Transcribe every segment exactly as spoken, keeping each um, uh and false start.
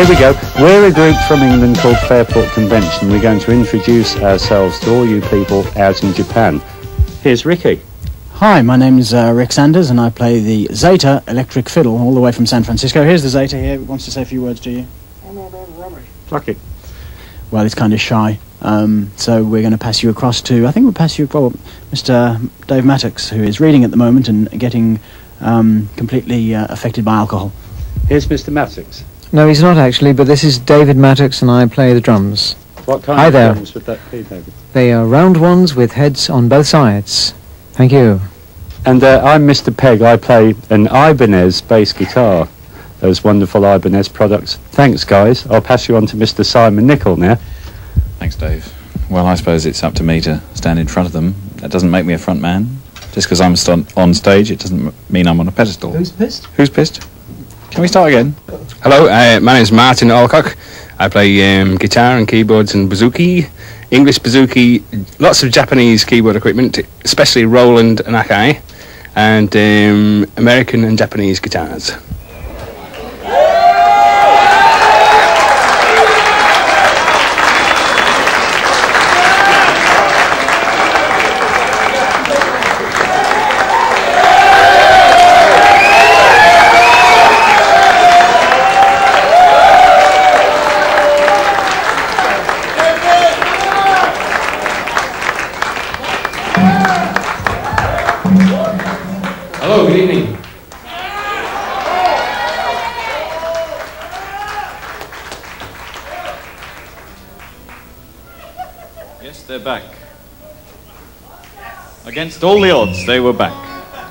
Here we go. We're a group from England called Fairport Convention. We're going to introduce ourselves to all you people out in Japan. Here's Ricky. Hi, my name's uh, Rick Sanders, and I play the Zeta electric fiddle all the way from San Francisco. Here's the Zeta here. He wants to say a few words to you. Pluck it. Well, it's kind of shy. Um, so we're going to pass you across to, I think we'll pass you, well, Mister Dave Mattox, who is reading at the moment and getting um, completely uh, affected by alcohol. Here's Mister Mattox. No, he's not actually, but this is David Mattox and I play the drums. What kind Hi of there. drums would that be, David? They are round ones with heads on both sides. Thank you. And uh, I'm Mister Pegg. I play an Ibanez bass guitar. Those wonderful Ibanez products. Thanks, guys. I'll pass you on to Mister Simon Nicol now. Thanks, Dave. Well, I suppose it's up to me to stand in front of them. That doesn't make me a front man. Just because I'm st- on stage, it doesn't mean I'm on a pedestal. Who's pissed? Who's pissed? Can we start again? Hello, uh, my name's Martin Alcock. I play um, guitar and keyboards and bouzouki, English bouzouki, lots of Japanese keyboard equipment, especially Rutland and Akai, and um, American and Japanese guitars. Hello, good evening. Yes, they're back. Against all the odds, they were back.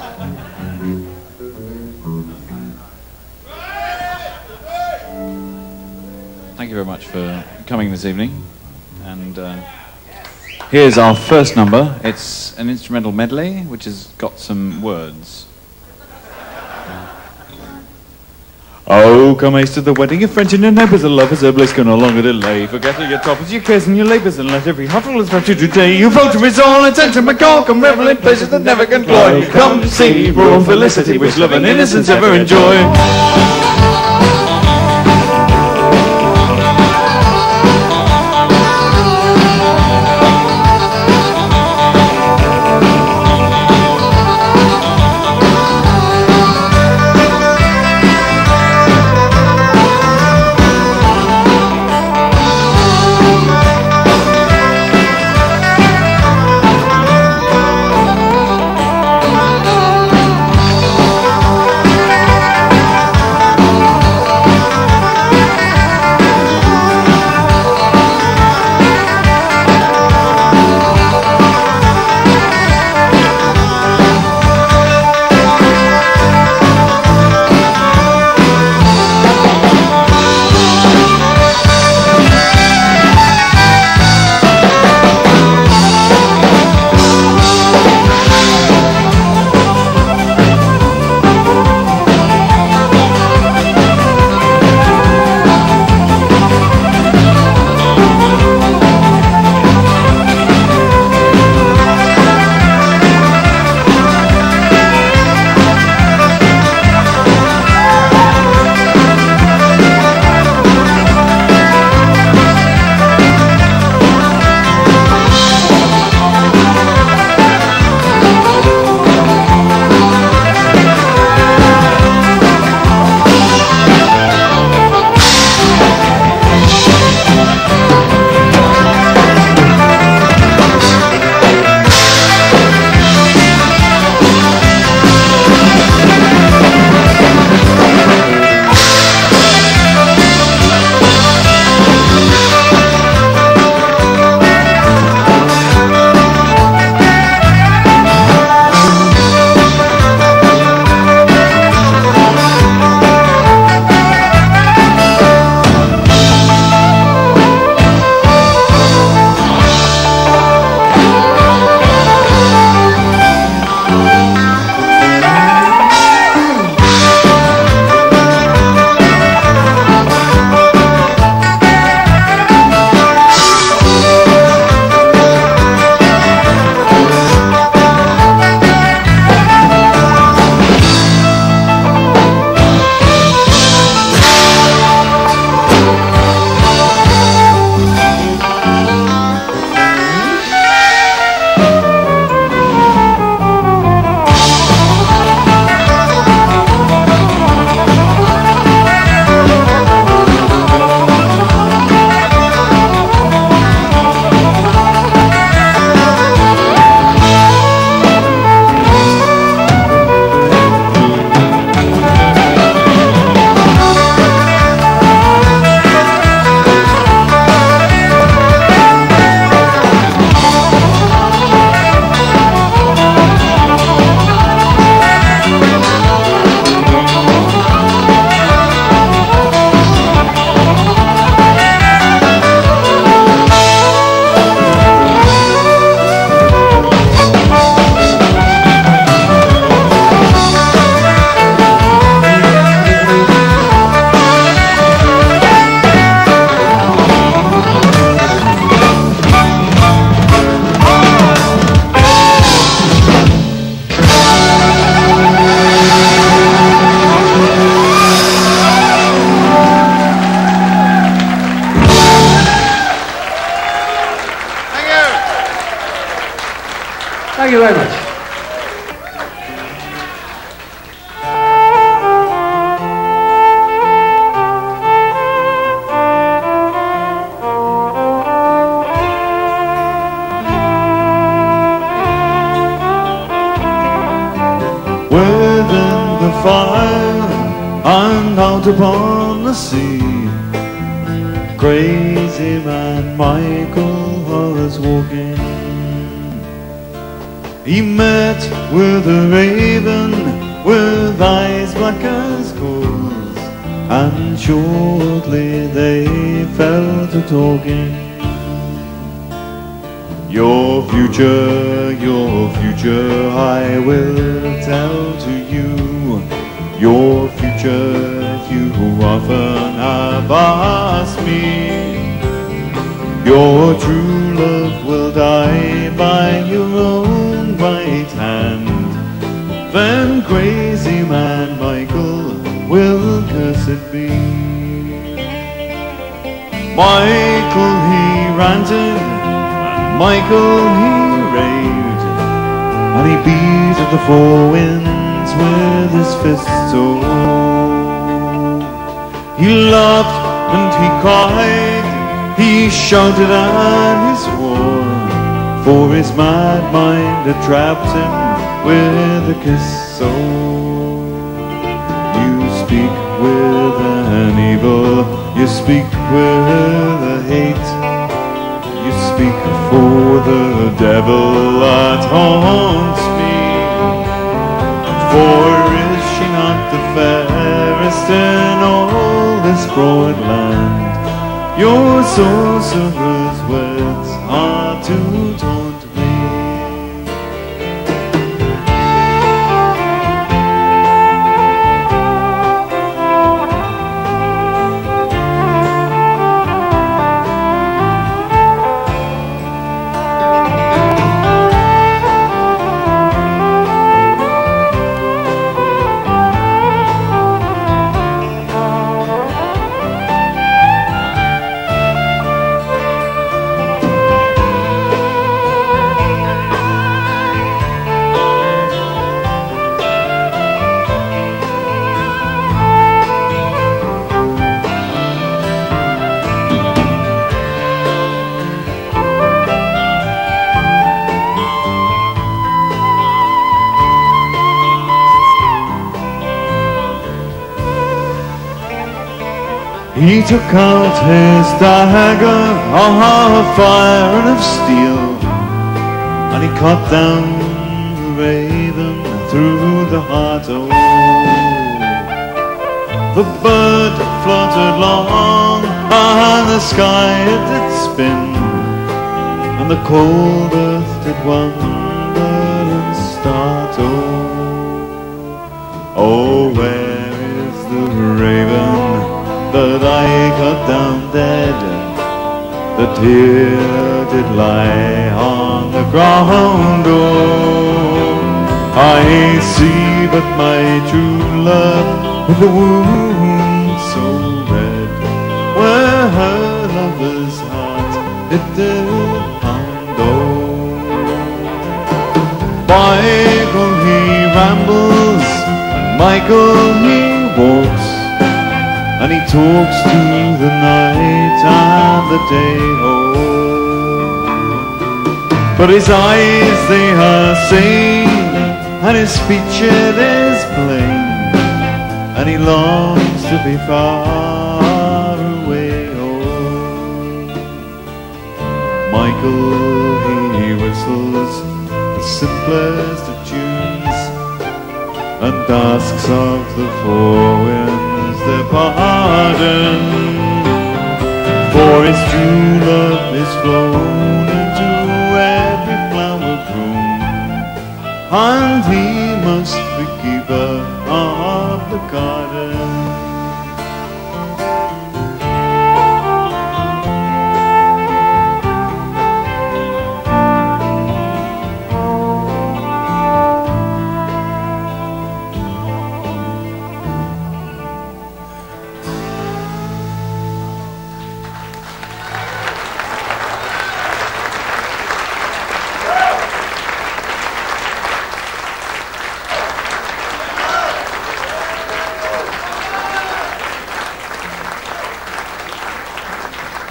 Thank you very much for coming this evening. And uh, here's our first number. It's an instrumental medley, which has got some words. Oh, come haste to the wedding, your friends and your neighbours, the lovers are bliss, can no longer delay. Forget all your troubles, your cares and your labours, and let every heart full of you today. You vote to resolve and send to McCall, come revel in pleasures that never can cloy. Come to see raw felicity, which love and innocence ever enjoy. upon the sea, crazy man Michael was walking. He met with a raven with eyes black as coals, and shortly they fell to talking. Your future, your future I will tell to you. Your future you often have asked me. Your true love will die by your own right hand. Then crazy man Michael will cursed be. Michael he ranted, and Michael he raved, and he beat at the four winds with his fists, oh. He laughed and he cried, he shouted and he swore, for his mad mind had trapped him with a kiss, so. You speak with an evil, you speak with a hate, you speak for the devil that haunts me. For is she not the fairest in all this broad land? Your sorcerer's words are to taunt me. He took out his dagger of fire and of steel, and he cut down the raven through the heart, oh. The bird fluttered long, and the sky it did spin, and the cold earth did wonder and start, oh. Oh, where is the raven that I cut down dead, that here did lie on the ground, oh. I see but my true love with a wound so red, where her lover's heart it did pound, oh. Michael he rambles, and Michael he walks, and he talks to the night and the day, oh. But his eyes they are sane, and his speech it is plain, and he longs to be far away, oh. Michael he whistles the simplest of tunes, and asks of the four winds their pardon, for his true love is flown into every flower bloom, and he must be keeper of the garden.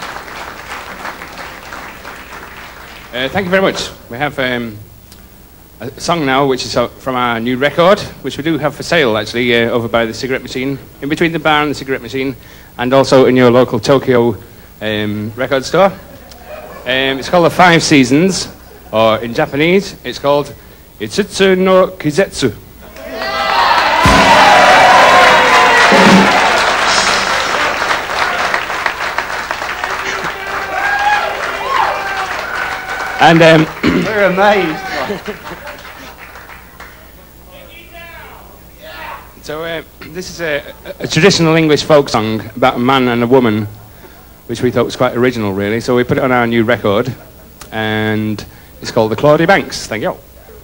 Uh, thank you very much. We have um, a song now, which is from our new record, which we do have for sale, actually, uh, over by the cigarette machine, in between the bar and the cigarette machine, and also in your local Tokyo um, record store. Um, it's called The Five Seasons, or in Japanese, it's called Itsutsu no Kizetsu. And um, we're amazed. So uh, this is a, a traditional English folk song about a man and a woman, which we thought was quite original, really. So we put it on our new record, and it's called the Claudy Banks. Thank you.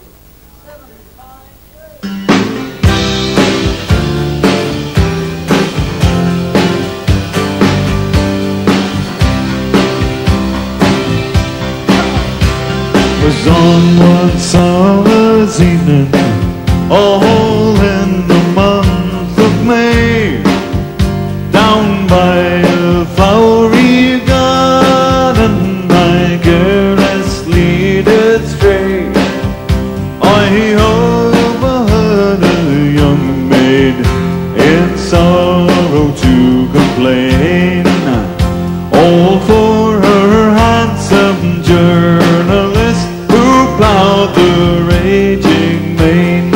Was on one summer's evening, all in the month of May, down by a flowery garden, my carelessly did stray. I overheard a young maid in sorrow to complain, all for her handsome journalist plowed the raging main.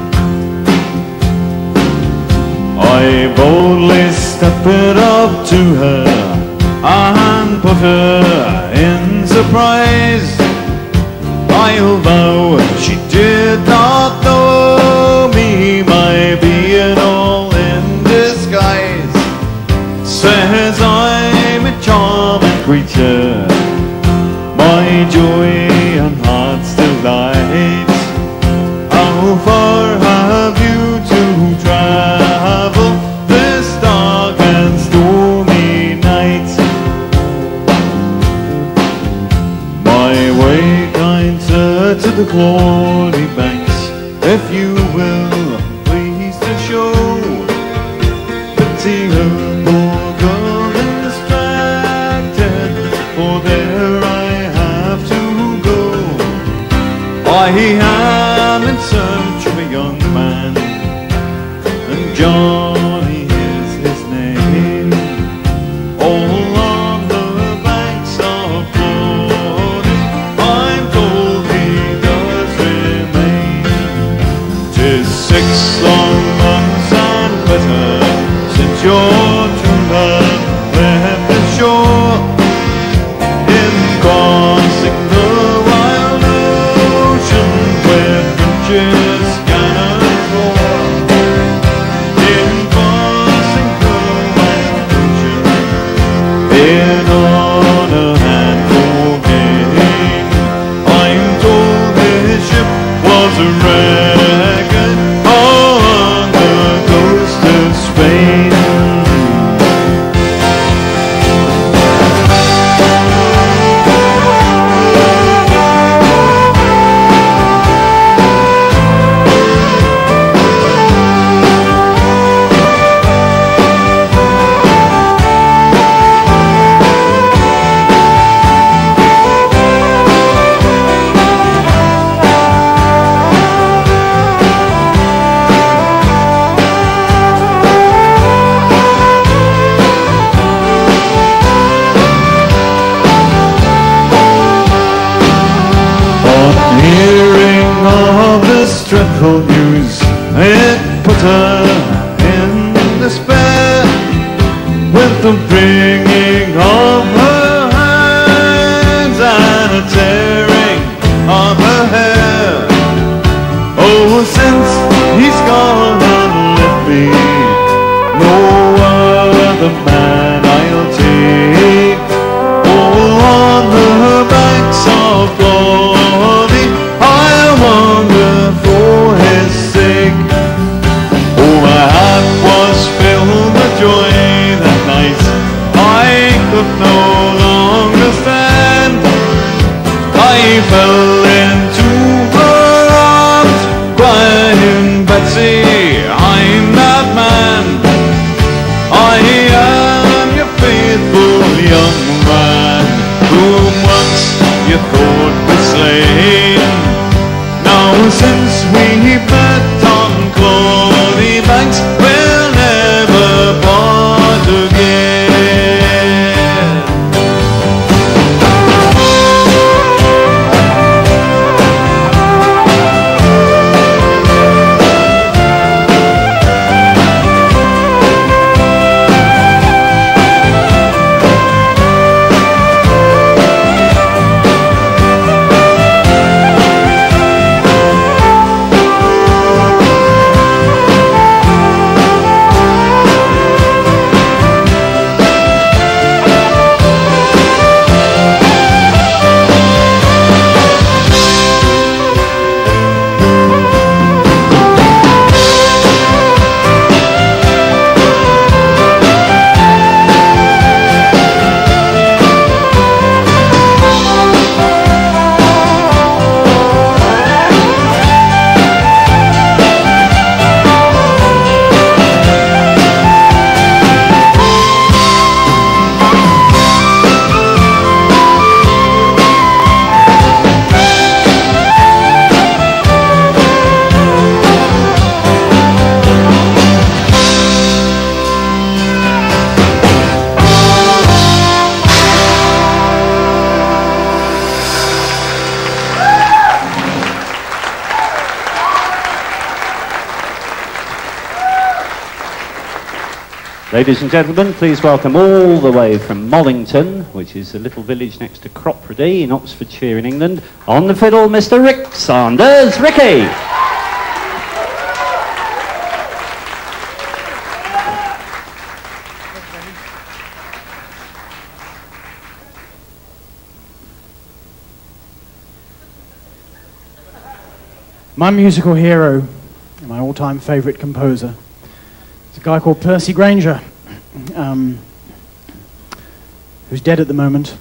I boldly stepped up to her and put her in surprise. I'll vow she did not know me, my being all in disguise. Says I'm a charming creature, my joy and heart's delight. How far have you to travel this dark and stormy night? My way, kind sir, to the Claudy Banks, if you will please to show pity her poor girl and distracted, for there I have to go. I am in search of a young man, and Johnny is his name. All on the banks of Claudy, I'm told he does remain. 'Tis six long months and better since your true love left the shore, in crossing the wild ocean where bridges cannot roar. In crossing the wild ocean, in honor and for gain, I'm told his ship was a wrecked on the coast of Spain. Dreadful news, it put her in despair, with the wringing of her hands and a tearing of her hair. Oh, since he's gone and left me, no other man I'll take. All on the banks of Claudy, I wander for his sake. Oh, my heart was filled with joy that night. I could no longer stand. I fell into her arms, crying, Betsy, I'm that man. I am your faithful young man, whom once you thought was slain. Now Ladies and gentlemen, please welcome all the way from Mollington, which is a little village next to Cropredy in Oxfordshire in England, on the fiddle, Mister Rick Sanders. Ricky! My musical hero, my all-time favourite composer, is a guy called Percy Grainger, um, who's dead at the moment.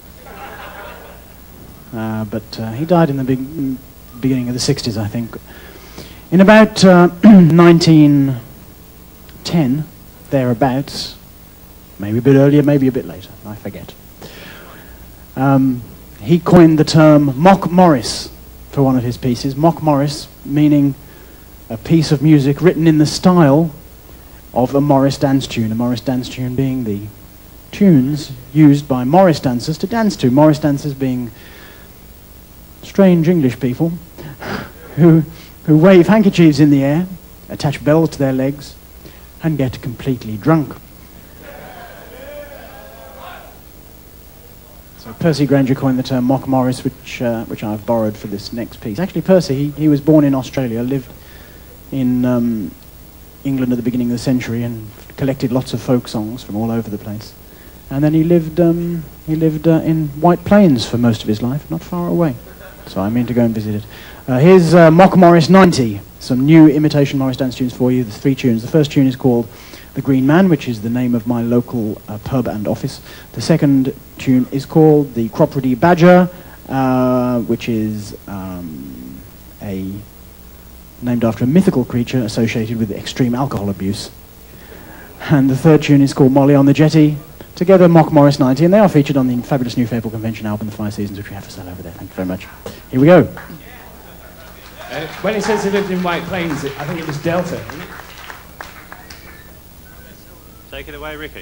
Uh, but uh, he died in the big, beginning of the sixties, I think. In about uh, nineteen ten, thereabouts, maybe a bit earlier, maybe a bit later, I forget. Um, he coined the term mock Morris for one of his pieces. Mock Morris meaning a piece of music written in the style of a Morris dance tune. A Morris dance tune being the tunes used by Morris dancers to dance to. Morris dancers being strange English people who, who wave handkerchiefs in the air, attach bells to their legs, and get completely drunk. So Percy Grainger coined the term mock Morris, which, uh, which I've borrowed for this next piece. Actually, Percy, he, he was born in Australia, lived in um, England at the beginning of the century and collected lots of folk songs from all over the place. And then he lived, um, he lived uh, in White Plains for most of his life, not far away. So I mean to go and visit it. Uh, here's uh, Mock Morris ninety, some new imitation Morris dance tunes for you. There's three tunes. The first tune is called The Green Man, which is the name of my local uh, pub and office. The second tune is called The Cropredy Badger, uh, which is um, a named after a mythical creature associated with extreme alcohol abuse. And the third tune is called Molly on the Jetty. Together, Mock Morris ninety, and they are featured on the fabulous new Fairport Convention album, The Five Seasons, which we have for sale over there. Thank you very much. Here we go. Uh, when he says he lived in White Plains, I think it was Delta, wasn't it? Take it away, Ricky.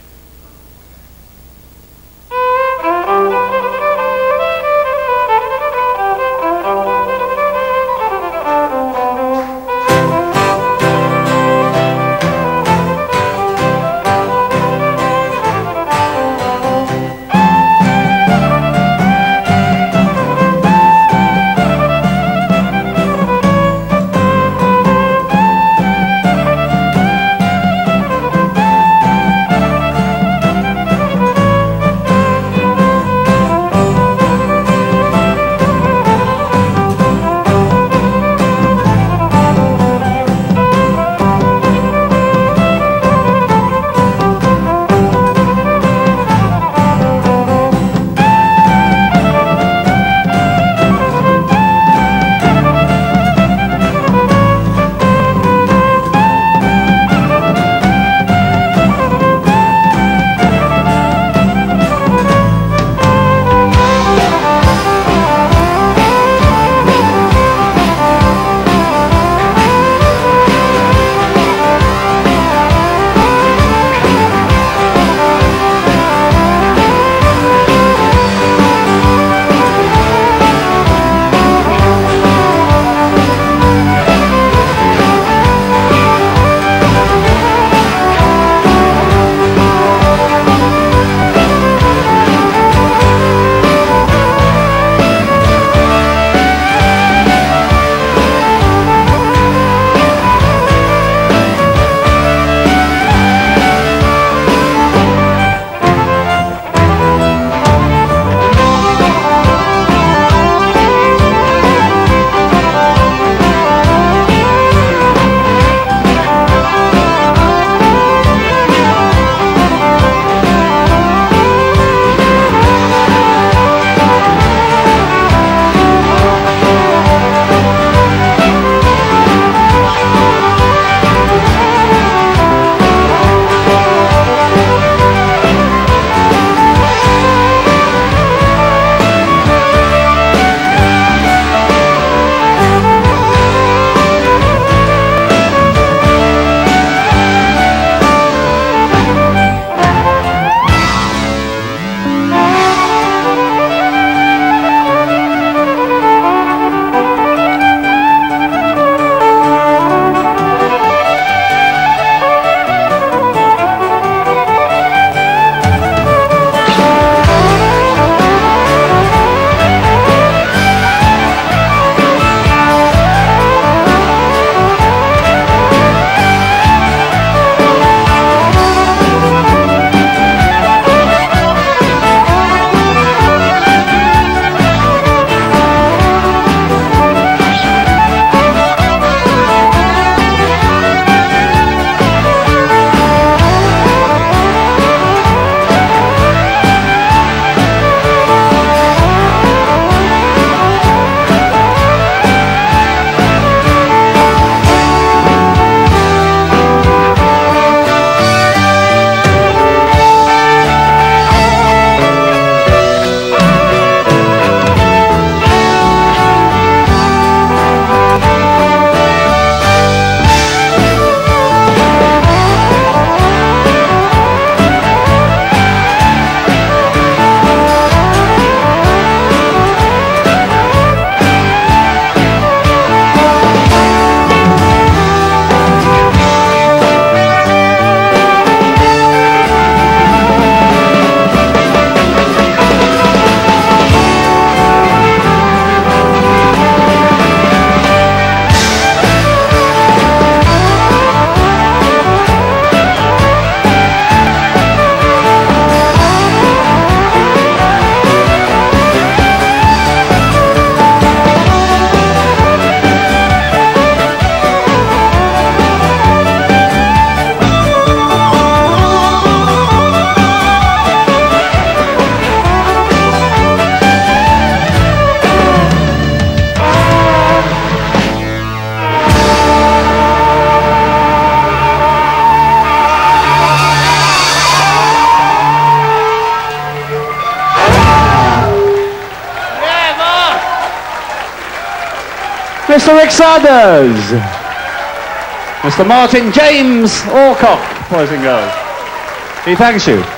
Mister Rick Sanders. Mister Martin James Alcock, boys and girls. He thanks you.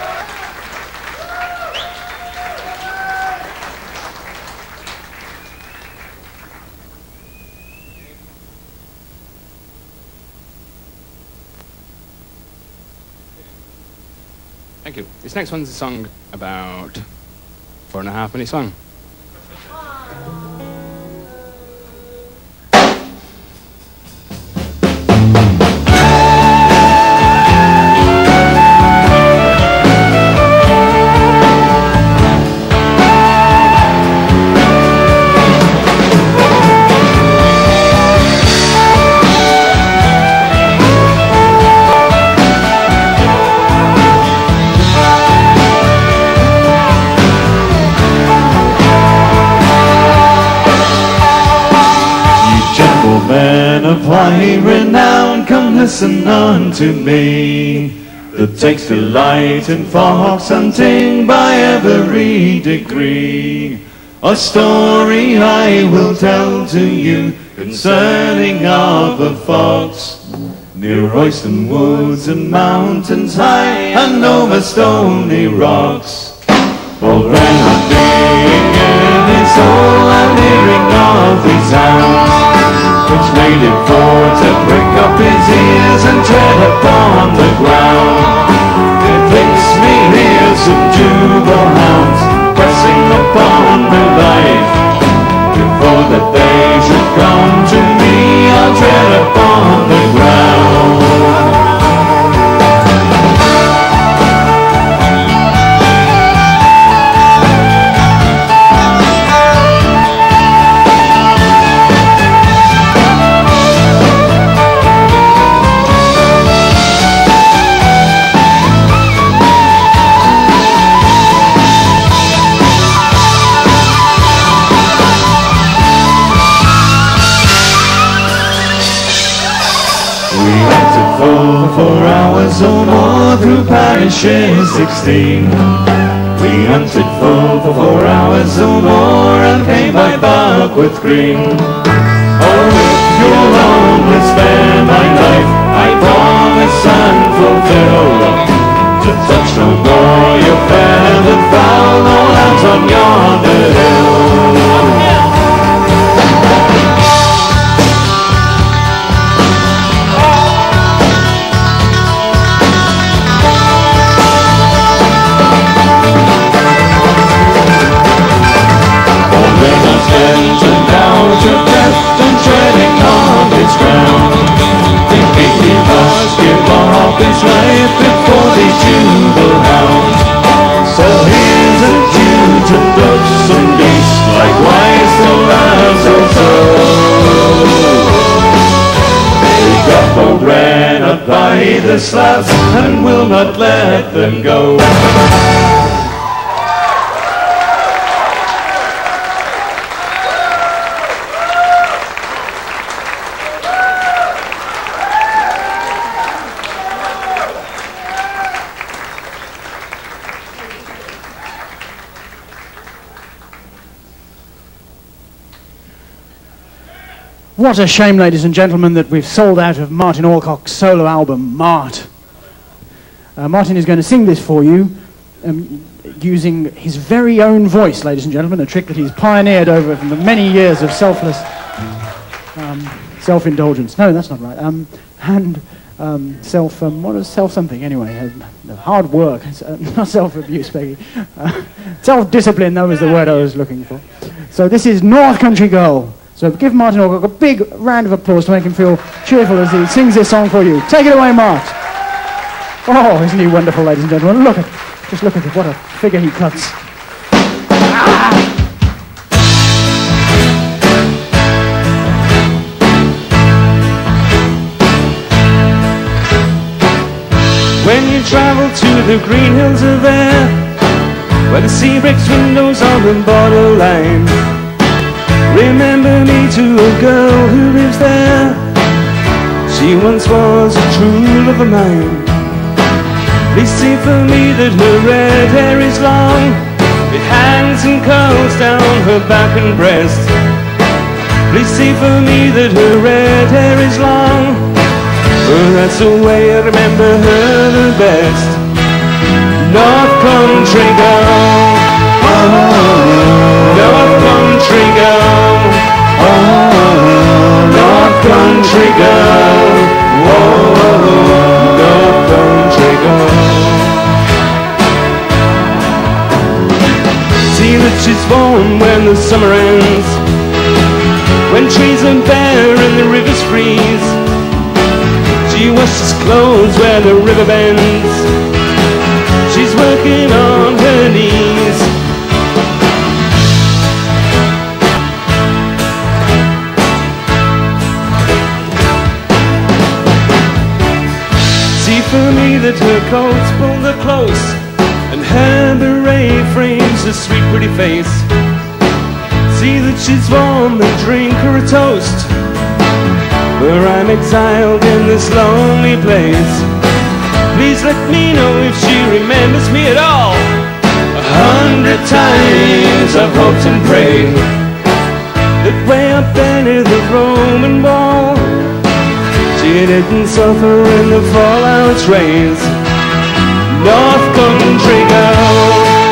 Thank you. This next one's a song about four and a half minutes long. Men of high renown, come listen unto me, that takes delight in fox hunting by every degree. A story I will tell to you concerning of a fox, near Royston woods and mountains high and over stony rocks. For Reynard being in his hole and hearing of these hounds, which made him for to prick up his ears and tread upon the ground. It thinks me here some jubal hounds pressing upon my life. Before that they should come to me, I'll tread upon the ground. For hours or more through parishes sixteen, we hunted full for four hours or more and came by Buckworth Green. Oh, if you'll only spare my life, I promise and fulfill to touch no more your feathered fowl, no lambs on yonder hill. And out of breath and treading on his ground, thinking he must give up his life before the jubal hound. So here's a cue to ducks and geese, likewise the lambs also. They got the Reynard by the slabs and will not let them go. What a shame, ladies and gentlemen, that we've sold out of Martin Alcock's solo album, Mart. Uh, Martin is going to sing this for you um, using his very own voice, ladies and gentlemen, a trick that he's pioneered over from the many years of selfless um, self-indulgence. No, that's not right. Um, and um, self, um, what is self-something anyway? Uh, hard work, uh, not self-abuse, Peggy. Uh, self-discipline, that was the word I was looking for. So this is North Country Girl. So give Martin Alcock a big round of applause to make him feel cheerful as he sings this song for you. Take it away, Mart. Oh, isn't he wonderful, ladies and gentlemen? Look at, just look at it, what a figure he cuts. Ah! When you travel to the green hills of air, where the sea breaks windows on the borderline, remember me to a girl who lives there. She once was a true love of mine. Please see for me that her red hair is long. It hangs and curls down her back and breast. Please see for me that her red hair is long. Oh, that's the way I remember her the best. North Country girl, oh, North Country girl, oh, North Country girl, oh, North Country girl. See that she's warm when the summer ends, when trees are bare and the rivers freeze. She washes clothes where the river bends. She's working on her knees. See for me that her coat's pulled up close, and her beret frames her sweet pretty face. See that she's warm and drink her a toast, for I'm exiled in this lonely place. Please let me know if she remembers me at all. A hundred times I've hoped and prayed that way up there near the Roman wall, she didn't suffer in the fallout rains. North Country girl,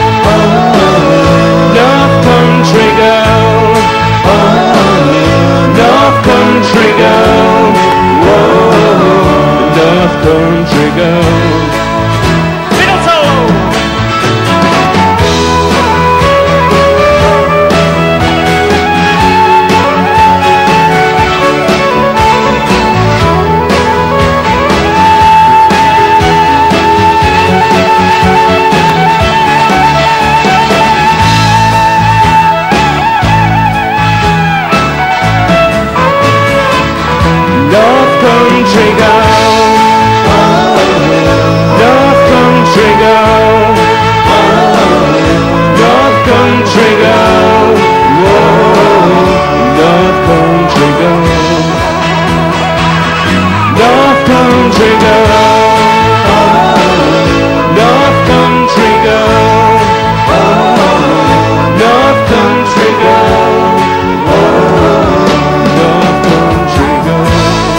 oh, North Country girl, oh, North Country girl, whoa, North Country girl. Middle toe! Country girl, oh, North Country girl, oh, North Country girl, whoa, North Country girl, North Country girl, oh, North Country girl, oh, North Country girl, oh, North Country girl.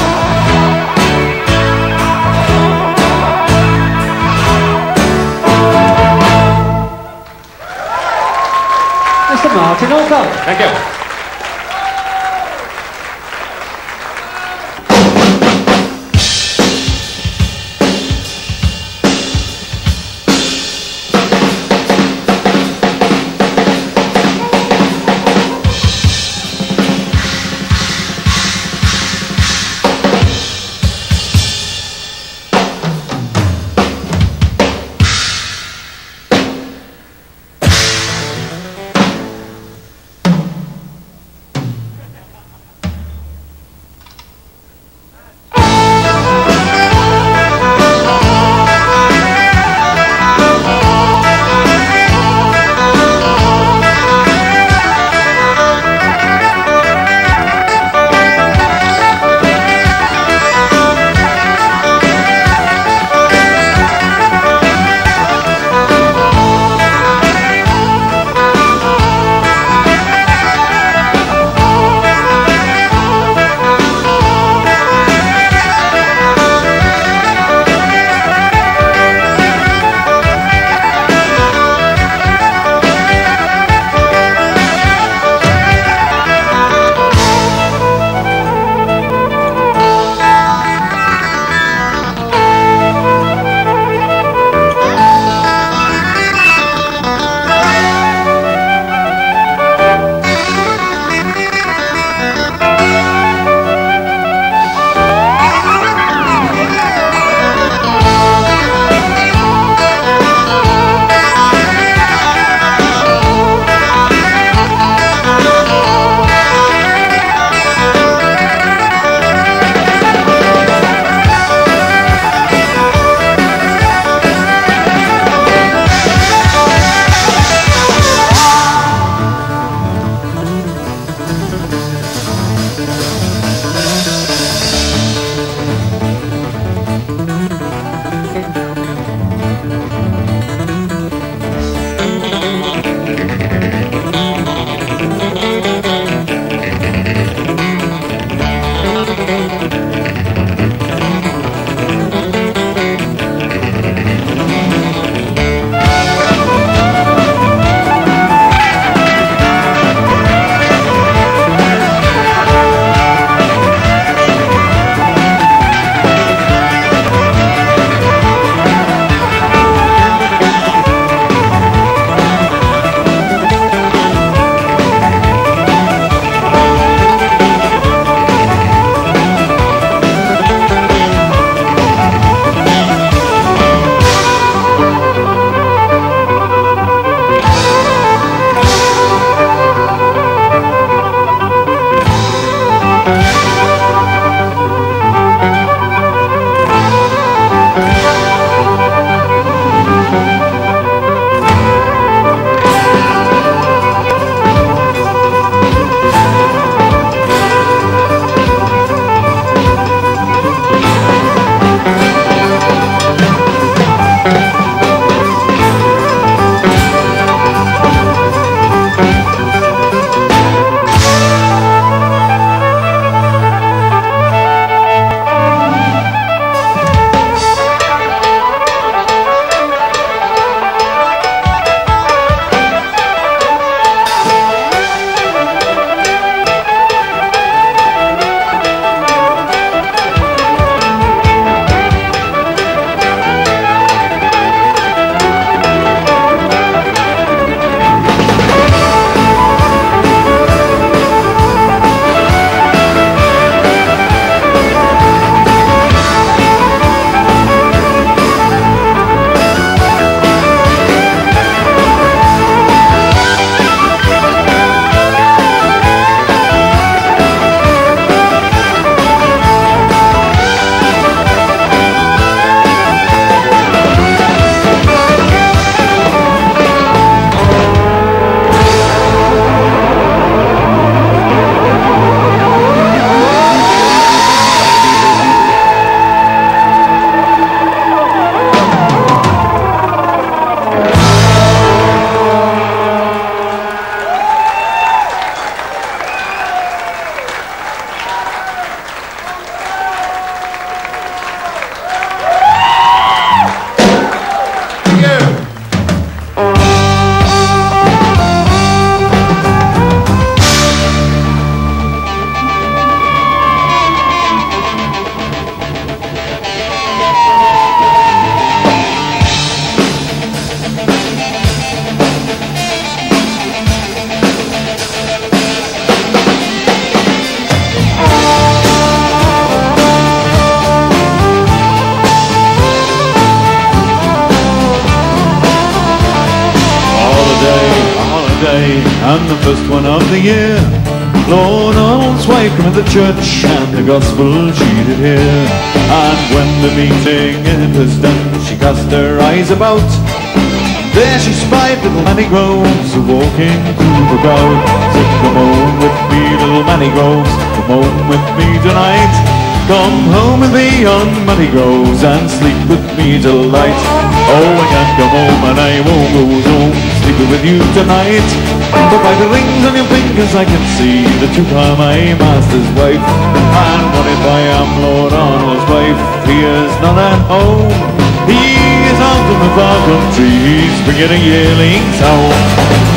Mister Martin Alcock. Thank you. day, and the first one of the year. Lord Arnold's wife came to the church, and the gospel she did hear. And when the meeting it was done, she cast her eyes about. There she spied little Matty Groves walking through the crowd. Said, come home with me, little Matty Groves, come home with me tonight. Come home with me on Matty Groves and sleep with me till night. Oh, I can't come home and I won't go home, sleeping with you tonight. But by the rings on your fingers I can see that you are my master's wife. And what if I am Lord Arnold's wife? He is not at home. He is out in the far country, he's bringing a yearlings home.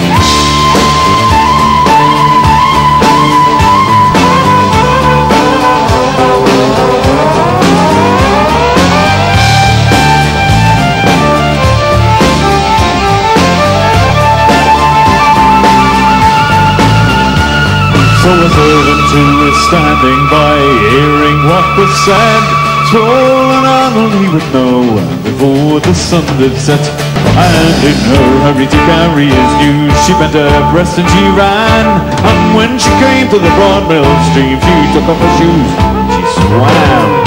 So a servant who was standing by, hearing what was said, told an Arnold he would know before the sun did set. And in her hurry to carry his news, she bent her breast and she ran. And when she came to the broad mill stream, she took off her shoes, she swam.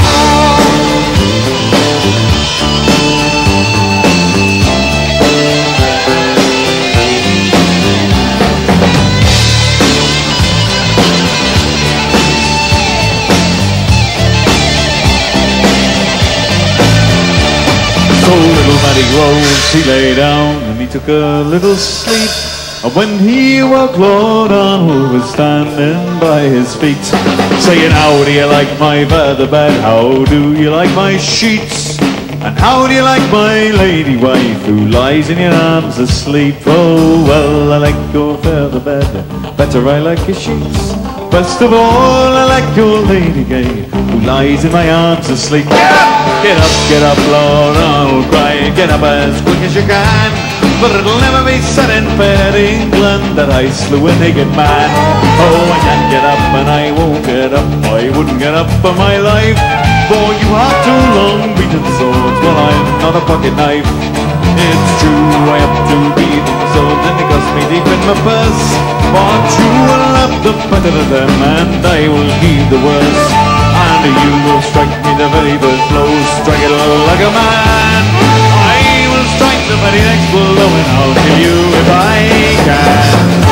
So little Matty Groves, he lay down and he took a little sleep. And when he woke, Lord Arnold was standing by his feet, saying, how do you like my feather bed? How do you like my sheets? And how do you like my lady wife who lies in your arms asleep? Oh, well, I like your feather bed, better I like your sheets. Best of all, I like your lady gay who lies in my arms asleep. Get up, get up, get up, Lord Arnold cried. Get up as quick as you can, for it'll never be said in fair England that I slew a naked man. Oh, I can't get up and I won't get up, I wouldn't get up for my life. For you have two long beaten swords, well I'm not a pocket knife. It's true, I have two beaten swords and they cost me deep in my purse. But you will have the better of them and I will heed the worst. And you will strike me the very first blow, strike it like a man. I will strike the very next blow and I'll kill you if I can.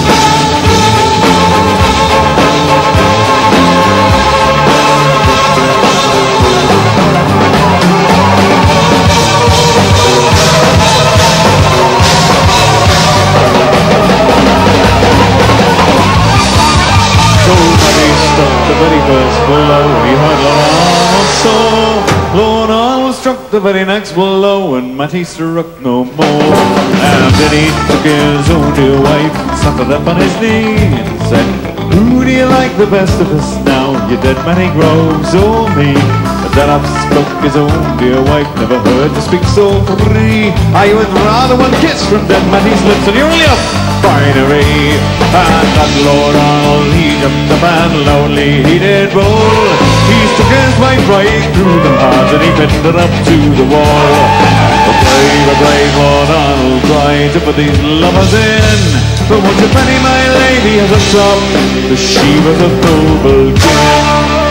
The very first blow he heard Lord Arnold saw. Lord Arnold struck the very next blow and Matty struck no more. And then he took his own dear wife and sat her up on his knee and said, who do you like the best of us now, you dead Matty Groves or me? But then up spoke his own dear wife, never heard to speak so free. I would rather one kiss from dead Matty's lips and you're only up finery. And that Lord Arnold, he jumped up and loudly he did roll. He took his wife right through the heart and he pinned her up to the wall. A brave, a brave Lord Arnold tried to put these lovers in, but once a penny my lady has a top, the she was a noble king.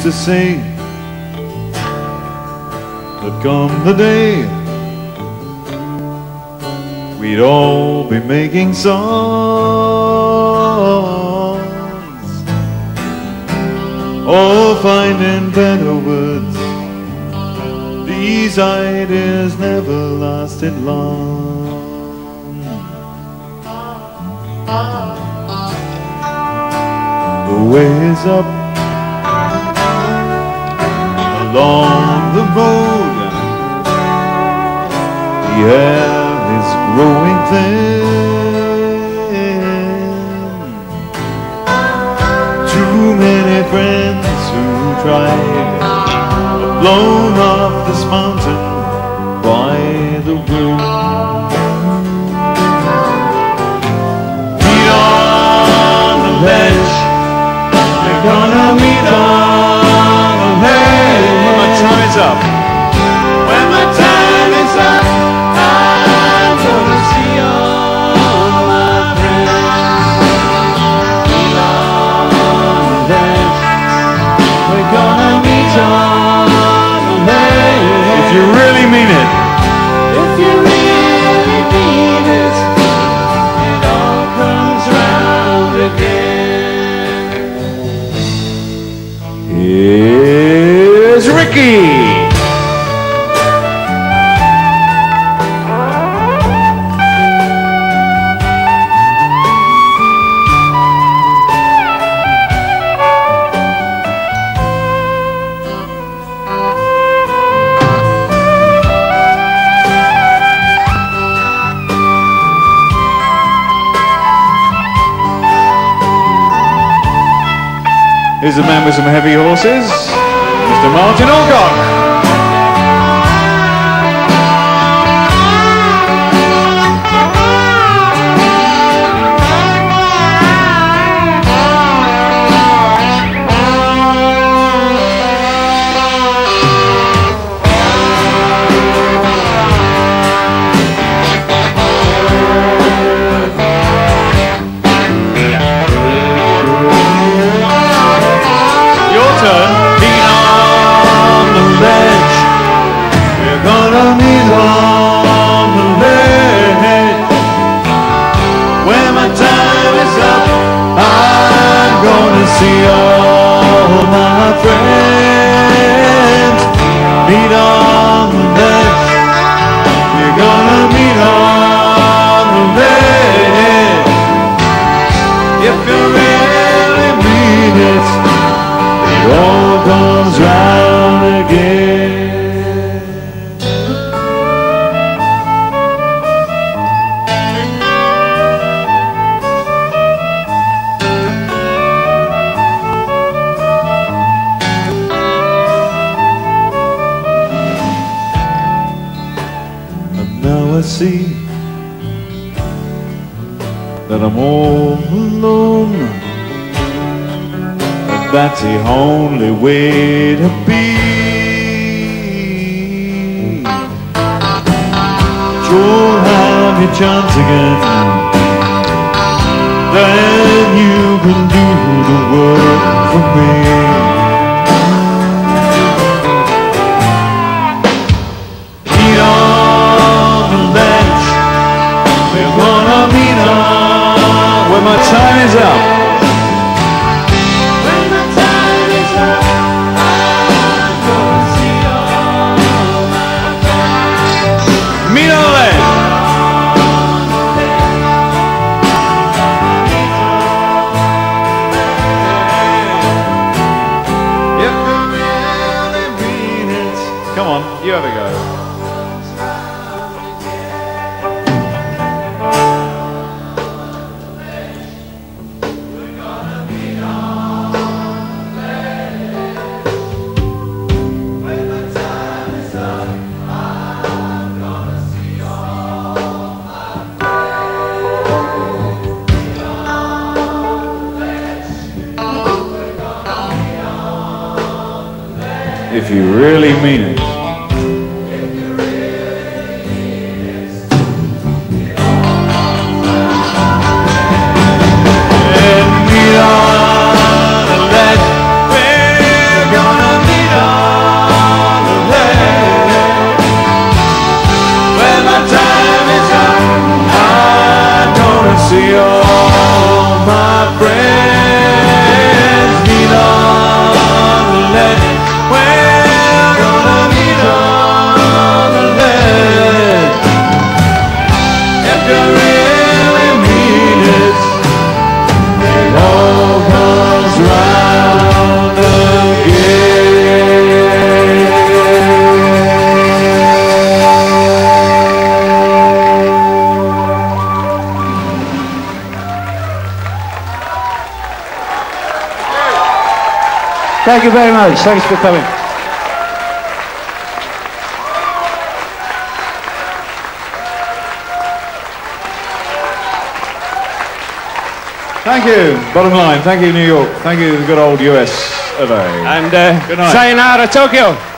used to say that come the day we'd all be making songs, all finding better words. These ideas never lasted long. The way is up along the road, the air is growing thin. Too many friends who tried have blown off this mountain by the wind. Meet on the ledge, we're gonna meet on the ledge. When my time is up, when my time is up, I'm gonna see all my friends. Meet on the ledge, we're gonna meet on the ledge. If you really mean it, if you really mean it, it all comes round again. Here's Ricky. Here's a man with some heavy horses, Mister Martin Alcock. See all my friends meet on the ledge. You're gonna meet on the ledge. If you really mean it, it all comes round again. See that I'm all alone, but that's the only way to be. You'll have your chance again, then you can do the work for me. When my time is up, when my time is up, I'm gonna see all my friends. Meet on the ledge. If you really mean it, come on, you have a go. If you really mean it. And we are the ledge, we're gonna time is up. I'm gonna see all my friends meet on the ledge. We're gonna meet on the ledge. If you really mean it, it all comes round Thank you very much. Thanks for coming. Thank you, bottom line. Thank you, New York. Thank you, the good old U S of A. And uh, Good night. sayonara, Tokyo.